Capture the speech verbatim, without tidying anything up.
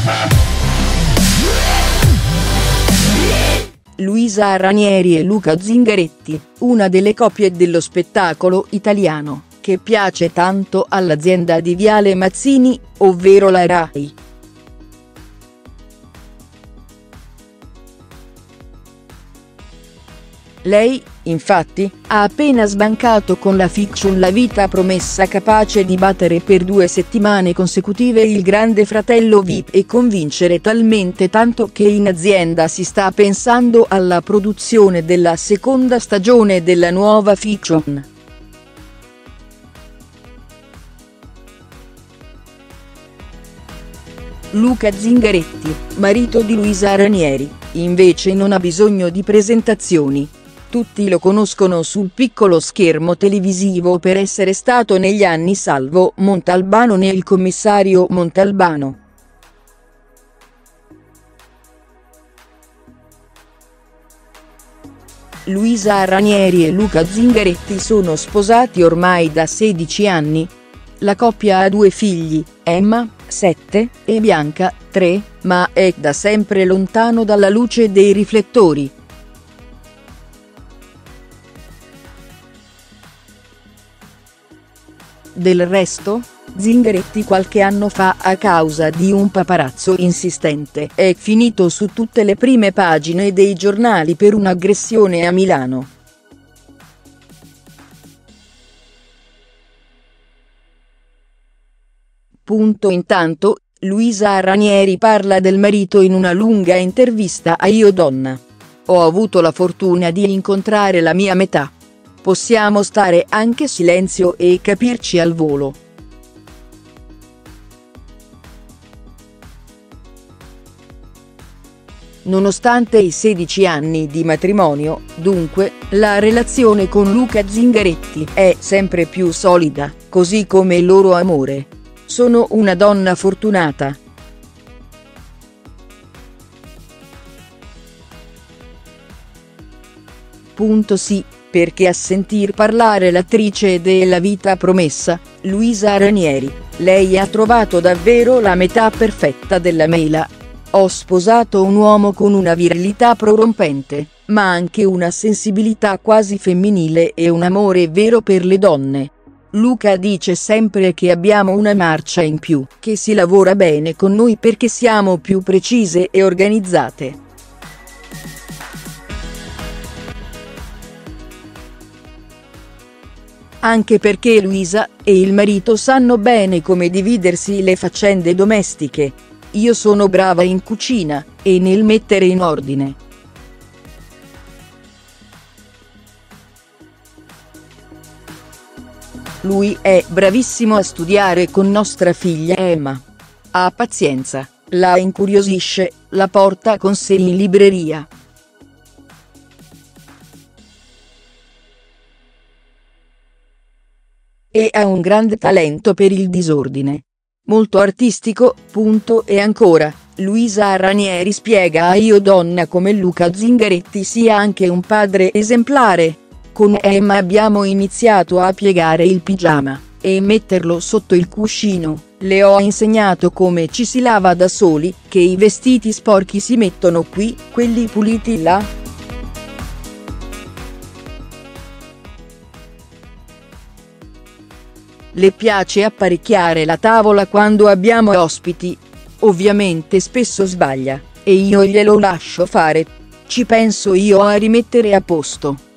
Luisa Ranieri e Luca Zingaretti, una delle coppie dello spettacolo italiano, che piace tanto all'azienda di Viale Mazzini, ovvero la Rai. Lei, infatti, ha appena sbancato con la fiction La vita promessa, capace di battere per due settimane consecutive il Grande Fratello V I P e convincere talmente tanto che in azienda si sta pensando alla produzione della seconda stagione della nuova fiction. Luca Zingaretti, marito di Luisa Ranieri, invece non ha bisogno di presentazioni. Tutti lo conoscono sul piccolo schermo televisivo per essere stato negli anni Salvo Montalbano nel Commissario Montalbano. Luisa Ranieri e Luca Zingaretti sono sposati ormai da sedici anni. La coppia ha due figli, Emma, sette, e Bianca, tre, ma è da sempre lontano dalla luce dei riflettori. Del resto, Zingaretti qualche anno fa, a causa di un paparazzo insistente, è finito su tutte le prime pagine dei giornali per un'aggressione a Milano. Punto Intanto, Luisa Ranieri parla del marito in una lunga intervista a Io Donna. Ho avuto la fortuna di incontrare la mia metà. Possiamo stare anche silenzio e capirci al volo. Nonostante i sedici anni di matrimonio, dunque, la relazione con Luca Zingaretti è sempre più solida, così come il loro amore. Sono una donna fortunata. Punto sì, perché a sentir parlare l'attrice della vita promessa, Luisa Ranieri, lei ha trovato davvero la metà perfetta della mela. Ho sposato un uomo con una virilità prorompente, ma anche una sensibilità quasi femminile e un amore vero per le donne. Luca dice sempre che abbiamo una marcia in più, che si lavora bene con noi perché siamo più precise e organizzate. Anche perché Luisa e il marito sanno bene come dividersi le faccende domestiche. Io sono brava in cucina e nel mettere in ordine. Lui è bravissimo a studiare con nostra figlia Emma. Ha pazienza, la incuriosisce, la porta con sé in libreria. E ha un grande talento per il disordine. Molto artistico, punto. E ancora, Luisa Ranieri spiega a Io Donna come Luca Zingaretti sia anche un padre esemplare. Con Emma abbiamo iniziato a piegare il pigiama e metterlo sotto il cuscino. Le ho insegnato come ci si lava da soli, che i vestiti sporchi si mettono qui, quelli puliti là. Le piace apparecchiare la tavola quando abbiamo ospiti. Ovviamente spesso sbaglia, e io glielo lascio fare. Ci penso io a rimettere a posto.